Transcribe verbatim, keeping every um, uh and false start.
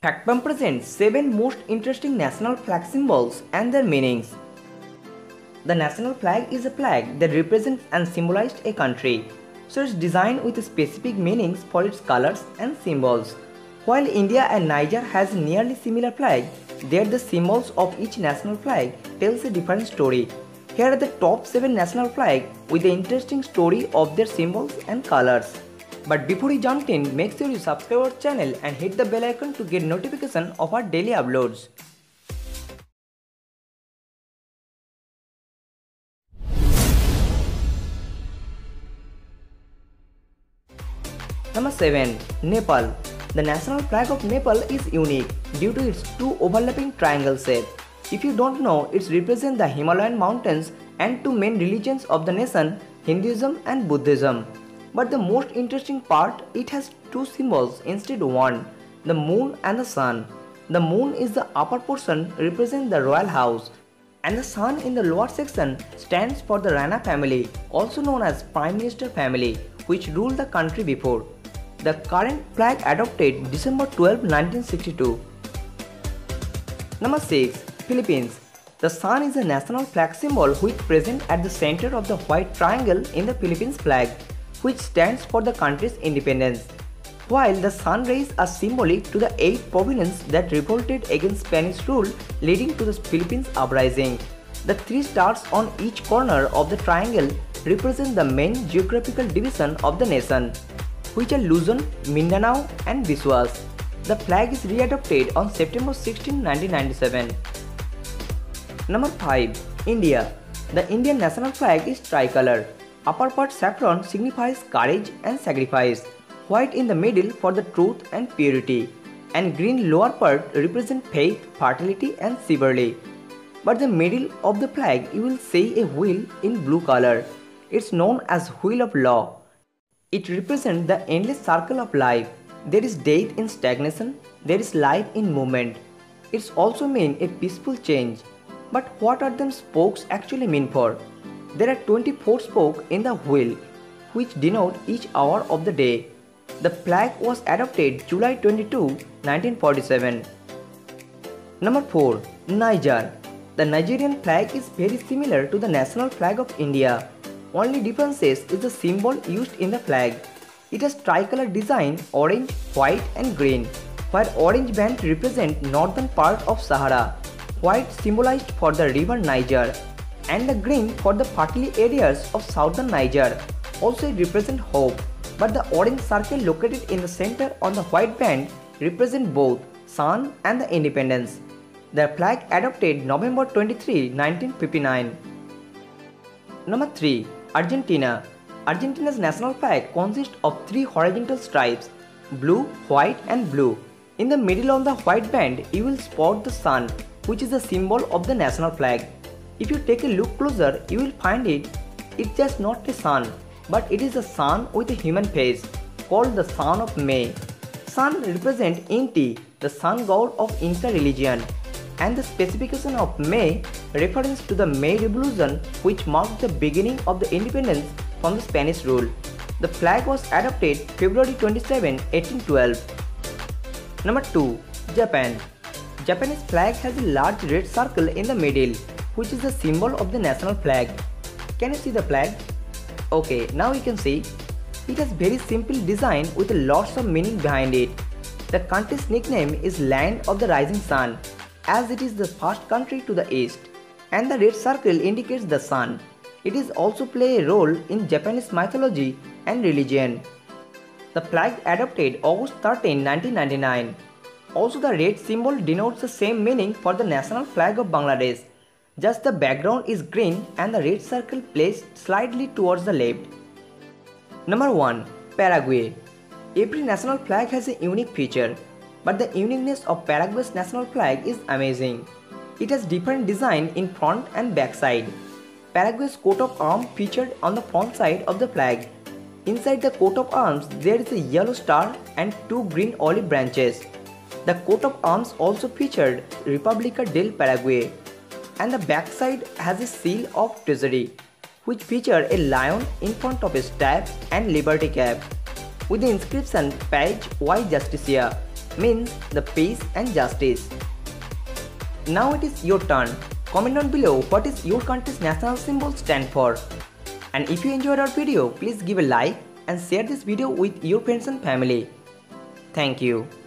FactBomb presents seven most interesting national flag symbols and their meanings. The national flag is a flag that represents and symbolizes a country, so it's designed with specific meanings for its colors and symbols. While India and Niger has nearly similar flags, there the symbols of each national flag tells a different story. Here are the top seven national flags with the interesting story of their symbols and colors. But before we jump in, make sure you subscribe our channel and hit the bell icon to get notification of our daily uploads. Number seven. Nepal. The national flag of Nepal is unique due to its two overlapping triangle shape. If you don't know, it represents the Himalayan mountains and two main religions of the nation, Hinduism and Buddhism. But the most interesting part, it has two symbols instead of one, the moon and the sun. The moon is the upper portion, represents the royal house, and the sun in the lower section stands for the Rana family, also known as Prime Minister family, which ruled the country before. The current flag adopted December twelfth, nineteen sixty-two. Number six. Philippines. The sun is a national flag symbol which present at the center of the white triangle in the Philippines flag, which stands for the country's independence. While the sun rays are symbolic to the eight provinces that revolted against Spanish rule leading to the Philippines uprising. The three stars on each corner of the triangle represent the main geographical division of the nation, which are Luzon, Mindanao and Viswas. The flag is readopted on September sixteenth, nineteen ninety-seven. Number five. India. The Indian national flag is tricolor. Upper part saffron signifies courage and sacrifice, white in the middle for the truth and purity, and green lower part represent faith, fertility and chivalry. But the middle of the flag you will see a wheel in blue color. It's known as wheel of law. It represents the endless circle of life. There is death in stagnation, there is life in movement. It's also mean a peaceful change. But what are the spokes actually mean for? There are twenty-four spokes in the wheel, which denote each hour of the day. The flag was adopted July twenty-second, nineteen forty-seven. Number four. Niger. The Nigerian flag is very similar to the national flag of India. Only difference is the symbol used in the flag. It has tricolor design, orange, white and green, where orange band represent northern part of Sahara, white symbolized for the river Niger, and the green for the fertile areas of southern Niger. Also it represents hope, but the orange circle located in the center on the white band represent both sun and the independence. The flag adopted November twenty-third, nineteen fifty-nine. Number three. Argentina. Argentina's national flag consists of three horizontal stripes, blue, white and blue. In the middle of the white band you will spot the sun, which is the symbol of the national flag. If you take a look closer, you will find it, it's just not a sun, but it is a sun with a human face, called the Sun of May. Sun represents Inti, the sun god of Inca religion, and the specification of May reference to the May Revolution, which marked the beginning of the independence from the Spanish rule. The flag was adopted February twenty-seventh, eighteen twelve. Number two. Japan. Japanese flag has a large red circle in the middle, which is the symbol of the national flag. Can you see the flag? Okay, now you can see. It has very simple design with lots of meaning behind it. The country's nickname is Land of the Rising Sun, as it is the first country to the east, and the red circle indicates the sun. It is also play a role in Japanese mythology and religion. The flag adopted August thirteenth, nineteen ninety-nine. Also the red symbol denotes the same meaning for the national flag of Bangladesh. Just the background is green and the red circle placed slightly towards the left. Number one. Paraguay. Every national flag has a unique feature, but the uniqueness of Paraguay's national flag is amazing. It has different design in front and back side. Paraguay's coat of arms featured on the front side of the flag. Inside the coat of arms there is a yellow star and two green olive branches. The coat of arms also featured República del Paraguay, and the backside has a seal of treasury, which featured a lion in front of a staff and liberty cap, with the inscription Page y Justicia, means the peace and justice. Now it is your turn. Comment down below what is your country's national symbol stand for. And if you enjoyed our video, please give a like and share this video with your friends and family. Thank you.